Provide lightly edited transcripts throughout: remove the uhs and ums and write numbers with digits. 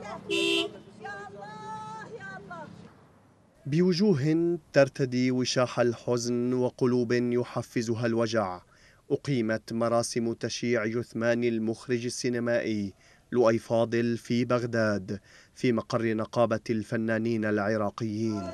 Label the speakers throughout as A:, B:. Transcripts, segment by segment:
A: بوجوه ترتدي وشاح الحزن وقلوب يحفزها الوجع، أقيمت مراسم تشييع جثمان المخرج السينمائي لؤي فاضل في بغداد في مقر نقابة الفنانين العراقيين.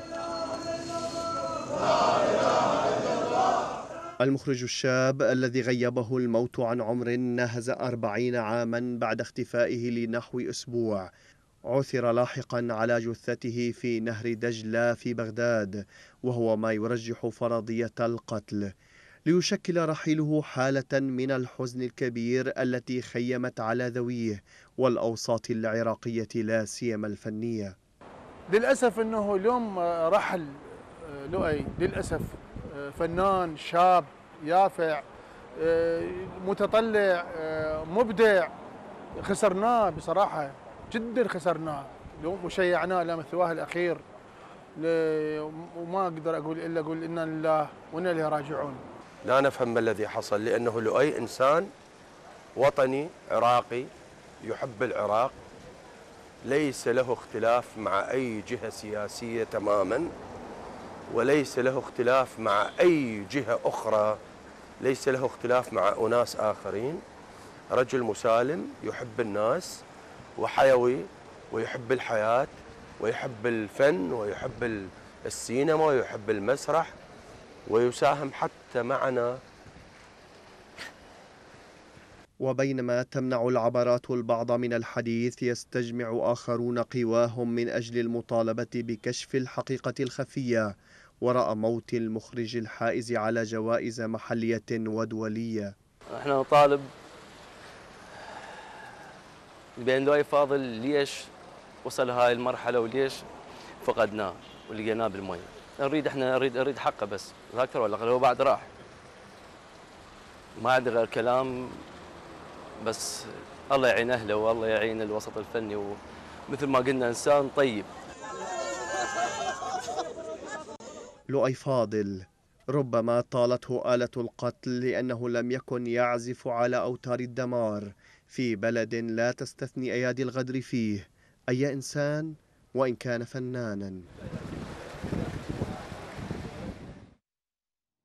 A: المخرج الشاب الذي غيبه الموت عن عمر ناهز 40 عاما بعد اختفائه لنحو أسبوع، عثر لاحقا على جثته في نهر دجلة في بغداد، وهو ما يرجح فرضية القتل، ليشكل رحيله حالة من الحزن الكبير التي خيمت على ذويه والأوساط العراقية لا سيما الفنية.
B: للأسف أنه اليوم رحل لؤي، للأسف فنان شاب يافع متطلع مبدع، خسرناه بصراحة جدا، خسرناه وشيعناه لمثواه الأخير، وما أقدر أقول إنا لله وإنا إليه راجعون.
C: لا نفهم ما الذي حصل، لأنه لؤي إنسان وطني عراقي يحب العراق، ليس له اختلاف مع أي جهة سياسية تماما، وليس له اختلاف مع أي جهة أخرى، ليس له اختلاف مع أناس آخرين. رجل مسالم يحب الناس وحيوي ويحب الحياة ويحب الفن ويحب السينما ويحب المسرح ويساهم حتى معنا.
A: وبينما تمنع العبرات البعض من الحديث، يستجمع آخرون قواهم من أجل المطالبة بكشف الحقيقة الخفية وراء موت المخرج الحائز على جوائز محلية ودولية.
D: احنا نطالب بأن لؤي فاضل ليش وصل هاي المرحلة وليش فقدناه ولقيناه بالمي. نريد حقه بس، لا أكثر ولا أقل. هو بعد راح، ما عندي غير كلام، بس الله يعين أهله والله يعين الوسط الفني، ومثل ما قلنا إنسان طيب.
A: لؤي فاضل ربما طالته آلة القتل لأنه لم يكن يعزف على أوتار الدمار في بلد لا تستثني أيادي الغدر فيه أي إنسان وإن كان فنانا.